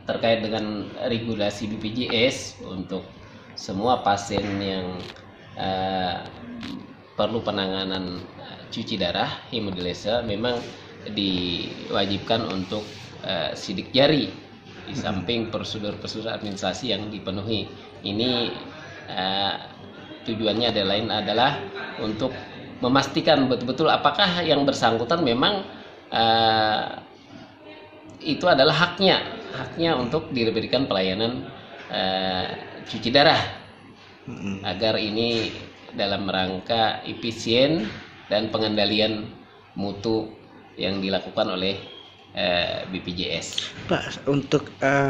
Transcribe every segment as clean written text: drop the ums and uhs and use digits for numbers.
terkait dengan regulasi BPJS untuk semua pasien yang perlu penanganan cuci darah hemodialisa memang diwajibkan untuk sidik jari di samping prosedur-prosedur administrasi yang dipenuhi. Ini tujuannya adalah untuk memastikan betul-betul apakah yang bersangkutan memang itu adalah haknya untuk diberikan pelayanan cuci darah, agar ini dalam rangka efisien dan pengendalian mutu yang dilakukan oleh BPJS. Pak, untuk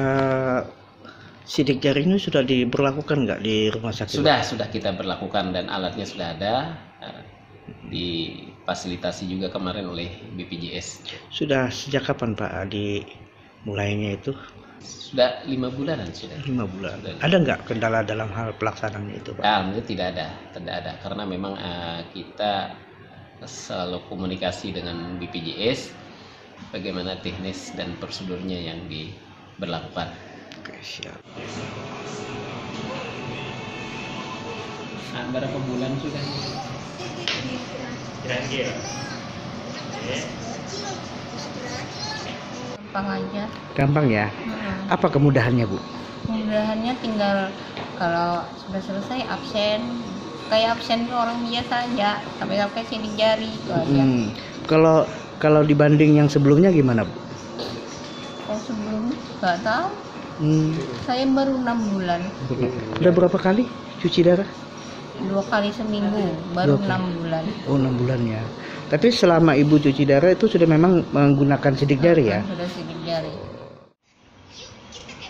sidik jari ini sudah diberlakukan nggak di rumah sakit? Sudah kita berlakukan dan alatnya sudah ada, difasilitasi juga kemarin oleh BPJS. Sudah sejak kapan Pak dimulainya itu? Sudah 5 bulanan sudah. 5 bulan. Ada nggak kendala dalam hal pelaksanaannya itu Pak? Alhamdulillah tidak ada karena memang kita selalu komunikasi dengan BPJS bagaimana teknis dan prosedurnya yang diberlakukan. Oke, siap. Berapa bulan sudah? Kira-kira. Gampang aja. Gampang ya? Apa kemudahannya Bu? Kemudahannya tinggal kalau sudah selesai absen, kayak absen orang biasa aja, sampai sidik jari itu aja. Kalau dibanding yang sebelumnya gimana Bu? Kalau sebelum nggak tahu, saya baru 6 bulan, Udah berapa kali cuci darah? 2 kali seminggu, baru 6 bulan. Oh, 6 bulan ya. Tapi selama Ibu cuci darah itu sudah memang menggunakan sidik jari ya? Sudah sidik jari.